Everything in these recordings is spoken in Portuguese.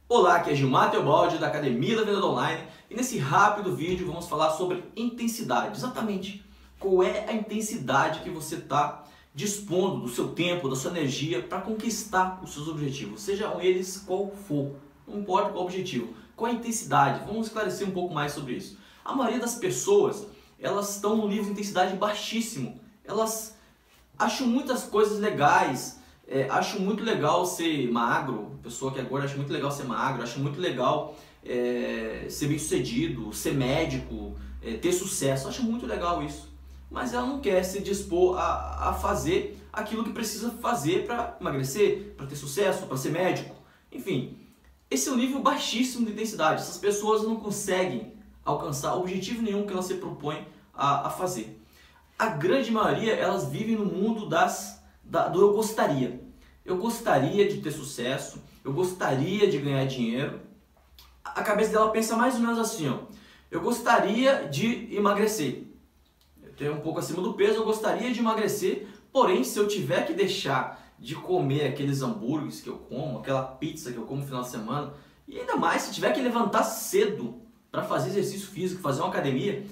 Olá, aqui é Gilmar Teobaldi da Academia da Venda Online e nesse rápido vídeo vamos falar sobre intensidade. Exatamente qual é a intensidade que você está dispondo do seu tempo, da sua energia para conquistar os seus objetivos, sejam eles qual for, não importa qual objetivo. Qual é a intensidade? Vamos esclarecer um pouco mais sobre isso. A maioria das pessoas, elas estão no nível de intensidade baixíssimo. Elas acham muitas coisas legais. Acho muito legal ser magro, pessoa que é gorda acha muito legal ser magro, acha muito legal ser bem sucedido, ser médico, ter sucesso, acho muito legal isso. Mas ela não quer se dispor a fazer aquilo que precisa fazer para emagrecer, para ter sucesso, para ser médico, enfim. Esse é um nível baixíssimo de intensidade, essas pessoas não conseguem alcançar objetivo nenhum que elas se propõem a fazer. A grande maioria, elas vivem no mundo do eu gostaria. Eu gostaria de ter sucesso, eu gostaria de ganhar dinheiro. A cabeça dela pensa mais ou menos assim, ó. Eu gostaria de emagrecer. Eu tenho um pouco acima do peso, eu gostaria de emagrecer, porém se eu tiver que deixar de comer aqueles hambúrgueres que eu como, aquela pizza que eu como no final de semana, e ainda mais se tiver que levantar cedo para fazer exercício físico, fazer uma academia,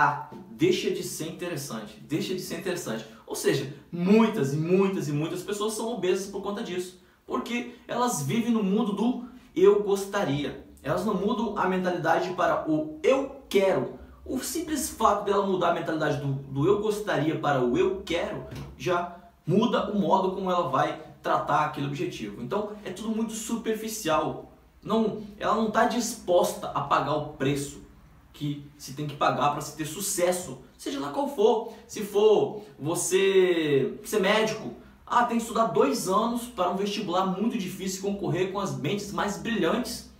deixa de ser interessante, deixa de ser interessante. Ou seja, muitas pessoas são obesas por conta disso, porque elas vivem no mundo do eu gostaria. Elas não mudam a mentalidade para o eu quero. O simples fato dela mudar a mentalidade do eu gostaria para o eu quero já muda o modo como ela vai tratar aquele objetivo. Então é tudo muito superficial. Ela não está disposta a pagar o preço que se tem que pagar para se ter sucesso, seja lá qual for. Se for você ser médico, tem que estudar 2 anos para um vestibular muito difícil, concorrer com as mentes mais brilhantes,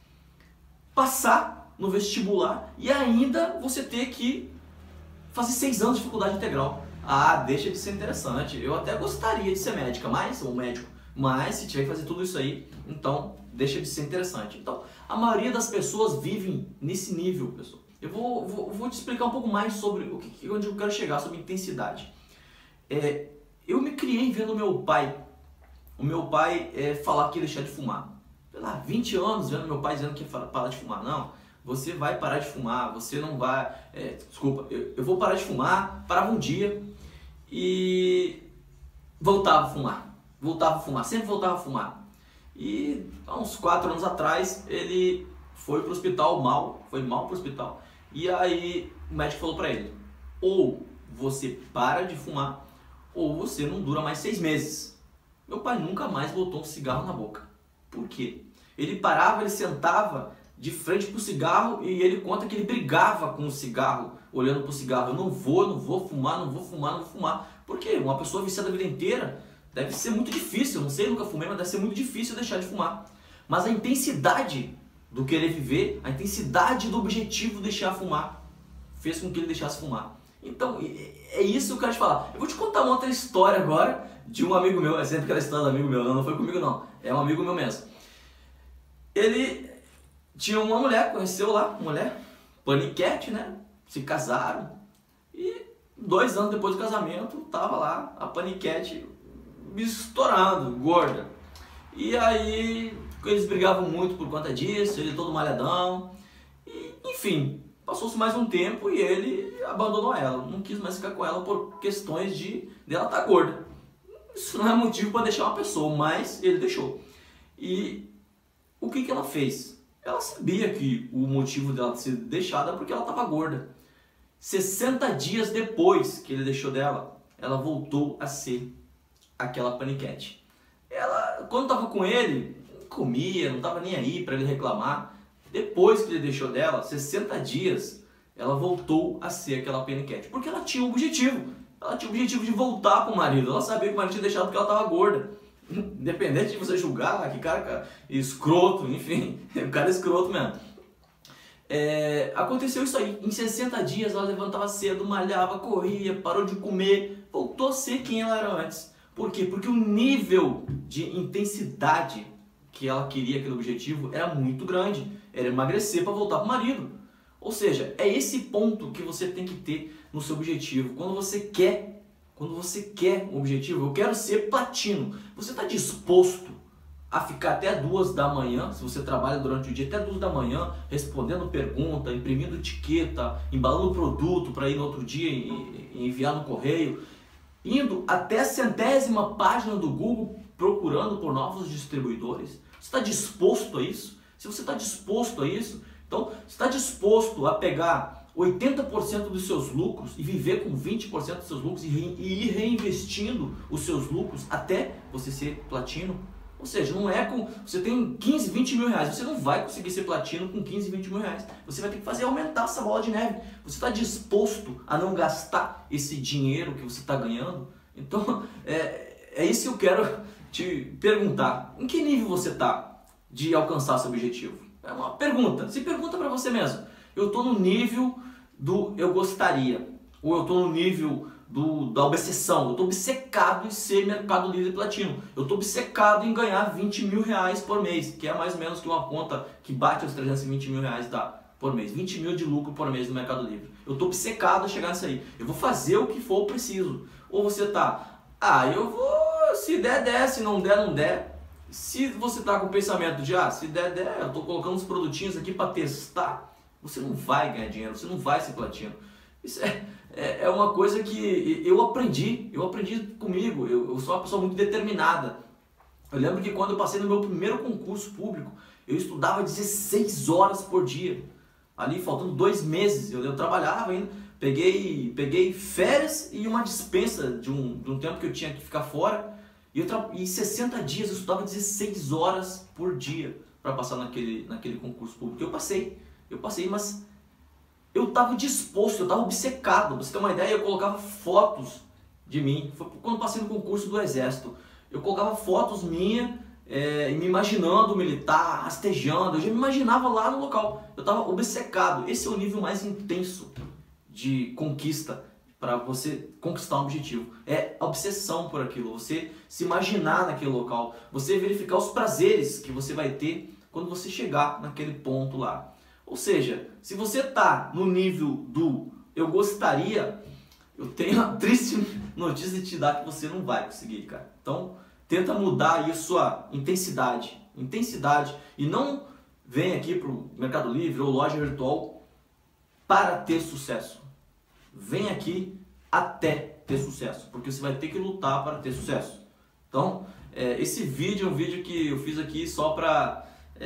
passar no vestibular e ainda você ter que fazer 6 anos de faculdade integral. Deixa de ser interessante. Eu até gostaria de ser médica, ou médico, mas se tiver que fazer tudo isso aí, então deixa de ser interessante. Então, a maioria das pessoas vivem nesse nível, pessoal. Eu vou te explicar um pouco mais sobre onde eu quero chegar, sobre intensidade. Eu me criei vendo o meu pai falar que ia deixar de fumar. Sei lá, 20 anos vendo meu pai dizendo que ia parar de fumar. Não, você vai parar de fumar, você não vai... eu vou parar de fumar, parava um dia e voltava a fumar, sempre voltava a fumar. E há uns 4 anos atrás ele foi pro hospital foi mal pro hospital. E aí o médico falou para ele: ou você para de fumar, ou você não dura mais 6 meses. Meu pai nunca mais botou um cigarro na boca. Por quê? Ele parava, ele sentava de frente pro cigarro e ele conta que ele brigava com o cigarro, olhando pro cigarro. Eu não vou fumar. Por quê? Uma pessoa viciada a vida inteira deve ser muito difícil. Eu não sei, eu nunca fumei, mas deve ser muito difícil deixar de fumar. Mas a intensidade do querer viver, a intensidade do objetivo de deixar fumar, fez com que ele deixasse fumar. Então, é isso que eu quero te falar. Eu vou te contar uma outra história agora de um amigo meu. É sempre aquela história do amigo meu, não foi comigo não, é um amigo meu mesmo. Ele tinha uma mulher, conheceu lá, mulher, paniquete, né? Se casaram e 2 anos depois do casamento, tava lá a paniquete estourando, gorda. E aí eles brigavam muito por conta disso, ele todo malhadão. E, enfim, passou-se mais um tempo e ele abandonou ela. Não quis mais ficar com ela por questões de ela estar gorda. Isso não é motivo para deixar uma pessoa, mas ele deixou. E o que ela fez? Ela sabia que o motivo dela ser deixada é porque ela estava gorda. 60 dias depois que ele deixou dela, ela voltou a ser aquela paniquete. Ela, quando estava com ele, comia, não estava nem aí para ele reclamar. Depois que ele deixou dela, 60 dias, ela voltou a ser aquela paniquete. Porque ela tinha um objetivo. Ela tinha o objetivo de voltar com o marido. Ela sabia que o marido tinha deixado porque ela estava gorda. Independente de você julgar, que cara escroto, enfim, o cara é escroto mesmo. Aconteceu isso aí. Em 60 dias ela levantava cedo, malhava, corria, parou de comer, voltou a ser quem ela era antes. Por quê? Porque o nível de intensidade que ela queria, aquele objetivo, era muito grande. Era emagrecer para voltar para o marido. Ou seja, é esse ponto que você tem que ter no seu objetivo. Quando você quer um objetivo, eu quero ser platino. Você está disposto a ficar até 2 da manhã, se você trabalha durante o dia, até 2 da manhã, respondendo pergunta, imprimindo etiqueta, embalando produto para ir no outro dia e enviar no correio, indo até a 100ª página do Google procurando por novos distribuidores? Você está disposto a isso? Se você está disposto a isso, então você está disposto a pegar 80% dos seus lucros e viver com 20% dos seus lucros e ir reinvestindo os seus lucros até você ser platino? Ou seja, não é com... Você tem 15, 20 mil reais, você não vai conseguir ser platino com 15, 20 mil reais. Você vai ter que fazer aumentar essa bola de neve. Você está disposto a não gastar esse dinheiro que você está ganhando? Então, é isso que eu quero te perguntar. Em que nível você está de alcançar seu objetivo? É uma pergunta. Se pergunta para você mesmo. Eu estou no nível do eu gostaria. Ou eu estou no nível da obsessão. Eu estou obcecado em ser Mercado Livre Platino. Eu estou obcecado em ganhar 20 mil reais por mês, que é mais ou menos que uma conta que bate os 320 mil reais por mês. 20 mil de lucro por mês no Mercado Livre. Eu estou obcecado a chegar nisso aí. Eu vou fazer o que for preciso. Ou você está, eu vou, se der, se não der, não der. Se você está com o pensamento de, se der, eu estou colocando uns produtinhos aqui para testar, você não vai ganhar dinheiro, você não vai ser platino. Isso é uma coisa que eu aprendi comigo. Eu sou uma pessoa muito determinada. Eu lembro que quando eu passei no meu primeiro concurso público, eu estudava 16 horas por dia. Ali faltando 2 meses, eu trabalhava ainda, peguei férias e uma dispensa de um tempo que eu tinha que ficar fora. E em 60 dias eu estudava 16 horas por dia para passar naquele concurso público. Eu passei, mas eu estava disposto, eu estava obcecado. Pra você ter uma ideia, eu colocava fotos de mim. Foi quando eu passei no concurso do Exército. Eu colocava fotos minhas, me imaginando militar, rastejando. Eu já me imaginava lá no local. Eu estava obcecado. Esse é o nível mais intenso de conquista para você conquistar um objetivo. É a obsessão por aquilo. Você se imaginar naquele local. Você verificar os prazeres que você vai ter quando você chegar naquele ponto lá. Ou seja, se você está no nível do eu gostaria, eu tenho a triste notícia de te dar que você não vai conseguir, cara. Então, tenta mudar aí a sua intensidade. E não vem aqui para o Mercado Livre ou loja virtual para ter sucesso. Vem aqui até ter sucesso, porque você vai ter que lutar para ter sucesso. Então, esse vídeo é um vídeo que eu fiz aqui só para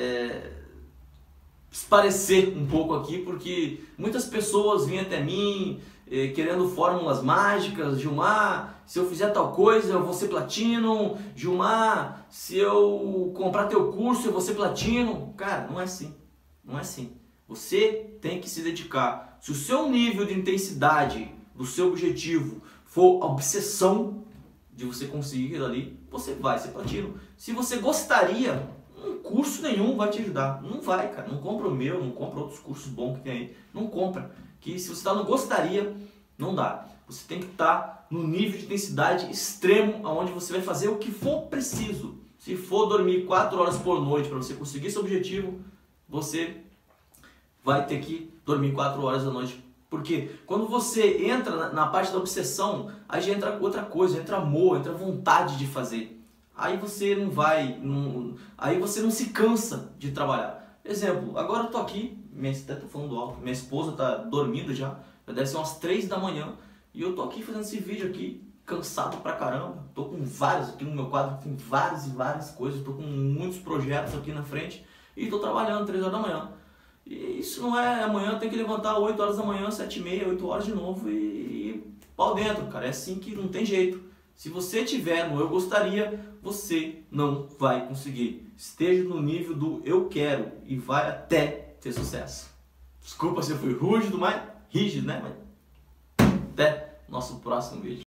esparecer um pouco aqui, porque muitas pessoas vêm até mim querendo fórmulas mágicas. Gilmar, se eu fizer tal coisa eu vou ser platino. Gilmar, se eu comprar teu curso eu vou ser platino. Cara, não é assim. Não é assim. Você tem que se dedicar. Se o seu nível de intensidade do seu objetivo for a obsessão de você conseguir aquilo ali, você vai ser platino. Se você gostaria, um curso nenhum vai te ajudar. Não vai, cara. Não compra o meu, não compra outros cursos bons que tem aí. Não compra. Que se você está no gostaria, não dá. Você tem que estar no nível de intensidade extremo, onde você vai fazer o que for preciso. Se for dormir 4 horas por noite para você conseguir seu objetivo, você vai ter que dormir 4 horas da noite. Porque quando você entra na parte da obsessão, aí já entra outra coisa, entra amor, entra vontade de fazer. Aí você aí você não se cansa de trabalhar. Exemplo, agora eu tô aqui, até tô falando alto, minha esposa tá dormindo já deve ser umas 3 da manhã, e eu tô aqui fazendo esse vídeo aqui, cansado pra caramba. Tô com vários, aqui no meu quadro tem várias e várias coisas, tô com muitos projetos aqui na frente, e tô trabalhando 3 horas da manhã. E isso não é amanhã, tem que levantar 8 horas da manhã, 7h30, 8 horas de novo e pau dentro, cara. É assim que não tem jeito. Se você tiver no eu gostaria, você não vai conseguir. Esteja no nível do eu quero e vai até ter sucesso. Desculpa se eu fui rígido, né? Mas até nosso próximo vídeo.